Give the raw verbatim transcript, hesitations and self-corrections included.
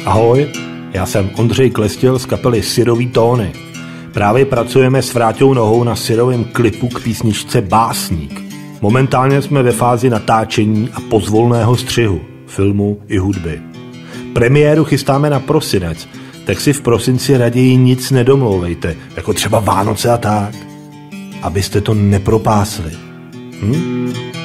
Ahoj, já jsem Ondřej Klestil z kapely Syrový tóny. Právě pracujeme s Vráťou Nohou na syrovém klipu k písničce Básník. Momentálně jsme ve fázi natáčení a pozvolného střihu, filmu i hudby. Premiéru chystáme na prosinec, tak si v prosinci raději nic nedomlouvejte, jako třeba Vánoce a tak, abyste to nepropásli. Hm?